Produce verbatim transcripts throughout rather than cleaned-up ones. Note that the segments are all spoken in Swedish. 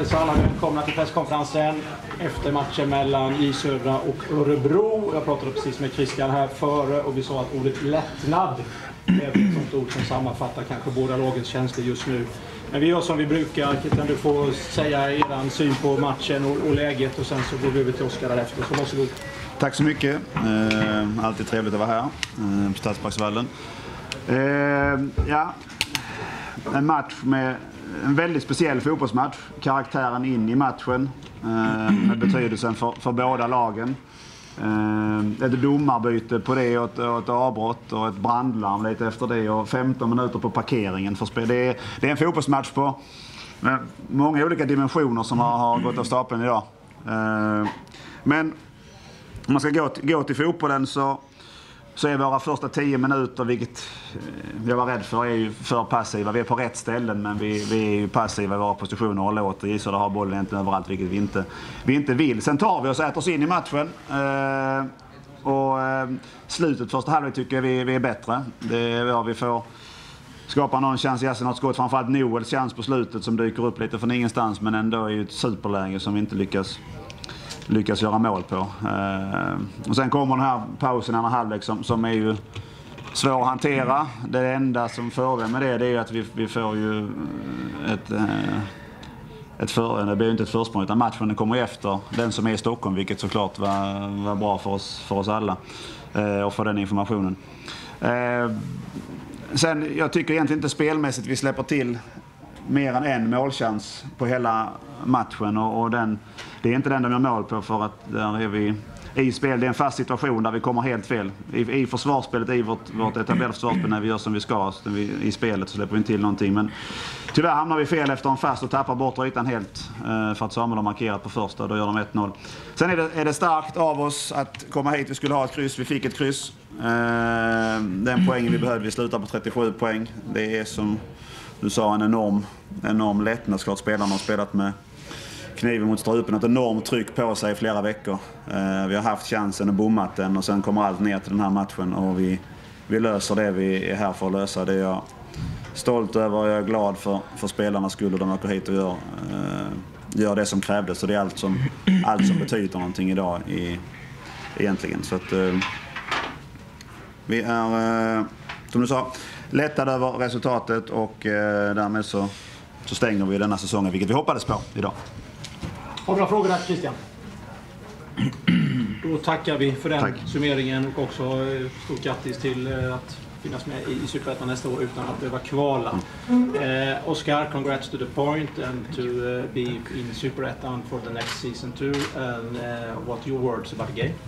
hälsa alla välkomna till presskonferensen efter matchen mellan J Södra och Örebro. Jag pratade precis med Christian här före och vi sa att ordet lättnad är ett sånt ord som sammanfattar kanske båda lagens känslor just nu. Men vi gör som vi brukar. Christian, du får säga er syn på matchen och, och läget och sen så går vi över till Oskar därefter. Så varsågod. Tack så mycket. Eh, alltid trevligt att vara här eh, på Stadsparksvallen. Eh, ja, en match med en väldigt speciell fotbollsmatch. Karaktären in i matchen eh, med betydelsen för, för båda lagen. Eh, ett domarbyte på det och ett, och ett avbrott och ett brandlarm lite efter det och femton minuter på parkeringen för spel. Det är, det är en fotbollsmatch på med många olika dimensioner som har, har gått av stapeln idag. Eh, men om man ska gå till, gå till fotbollen så, så är våra första tio minuter, vilket jag var rädd för, är ju för passiva. Vi är på rätt ställen men vi, vi är ju passiva i våra positioner och låter i så det har bollen inte överallt, vilket vi inte, vi inte vill. Sen tar vi oss och äter oss in i matchen. Eh, och eh, slutet första halvlek tycker jag vi, vi är bättre. Det är var vi får skapa någon chans i något skott. Framförallt Noels chans på slutet som dyker upp lite från ingenstans men ändå är ju ett superläge som vi inte lyckas lyckas göra mål på. Eh, och sen kommer den här pausen i andra halvlek som, som är ju svår att hantera. Det enda som fördel med det, det är ju att vi, vi får ju ett, eh, ett för, det blir ju inte ett försprång utan matchen den kommer efter den som är i Stockholm, vilket såklart var, var bra för oss, för oss alla eh, och för den informationen. Eh, sen, jag tycker egentligen inte spelmässigt vi släpper till mer än en målchans på hela matchen och, och den, det är inte den de gör mål på för att där är vi i spel. Det är en fast situation där vi kommer helt fel. I, i försvarsspelet, i vårt, vårt etablerade försvarsspel när vi gör som vi ska vi, i spelet så släpper vi inte till någonting. Men tyvärr hamnar vi fel efter en fast och tappar bort ytan helt eh, för att Samuel har markerat på första och då gör de ett noll. Sen är det, är det starkt av oss att komma hit. Vi skulle ha ett kryss, vi fick ett kryss. Eh, den poängen vi behövde, vi slutar på trettiosju poäng. Det är som du sa en enorm, enorm lättnad. Klart spelarna har spelat med kniven mot strupen, ett enormt tryck på sig i flera veckor. Eh, vi har haft chansen och bommat den och sen kommer allt ner till den här matchen och vi, vi löser det vi är här för att lösa. Det är jag stolt över och jag är glad för, för spelarnas skull och de åker hit och gör, eh, gör det som krävdes. Så det är allt som, allt som betyder någonting idag i, egentligen. Så att eh, vi är, eh, som du sa, lättade över resultatet och eh, därmed så, så stänger vi denna säsongen, vilket vi hoppades på idag. Har du några frågor där, Christian? Då tackar vi för den Tack. summeringen och också stort grattis till att finnas med i Superettan nästa år utan att behöva kvala. Mm. Eh, Oskar, congrats to the point and to uh, be in Superettan for the next season too. And uh, what are your words about the game?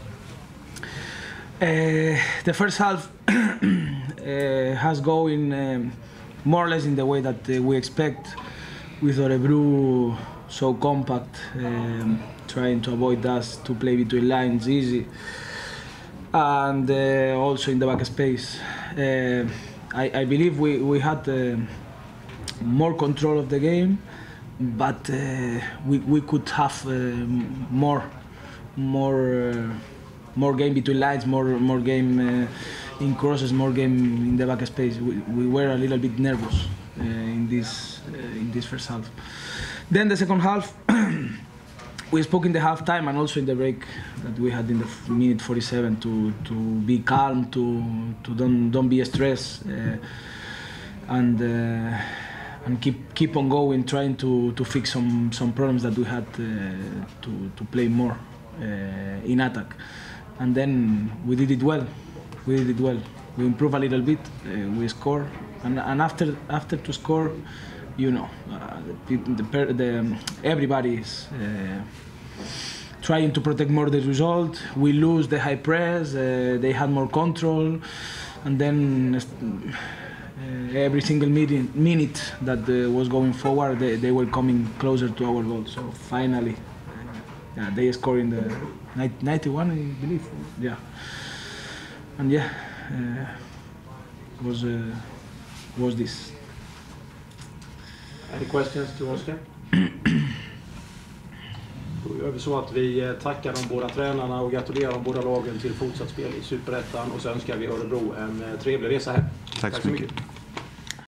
Uh, the first half uh, has going um, more or less in the way that uh, we expect, with Örebro so compact, um, trying to avoid us to play between lines easy, and uh, also in the back space. Uh, I, I believe we, we had uh, more control of the game, but uh, we, we could have uh, more more uh, more game between lines, more more game uh, in crosses, more game in the back space. We, we were a little bit nervous uh, in this uh, in this first half. Then the second half, we spoke in the halftime and also in the break that we had in the minute forty-seven to to be calm, to to don't don't be stressed, uh, and uh, and keep keep on going, trying to to fix some some problems that we had uh, to to play more uh, in attack. And then we did it well. We did it well. We improved a little bit. Uh, we score, and and after after to score, you know, uh, the, the, the um, everybody is uh, trying to protect more the result. We lose the high press. Uh, they had more control, and then uh, every single minute, minute that uh, was going forward, they, they were coming closer to our goal. So finally, uh, yeah, they scored in the ninety-one, I believe. Yeah, and yeah, uh, was uh, was this. Any questions to Oskar? Då gör vi så att vi tackar de båda tränarna och gratulerar de båda lagen till fortsatt spel i Superettan och så önskar vi Örebro en trevlig resa här. Tack så mycket.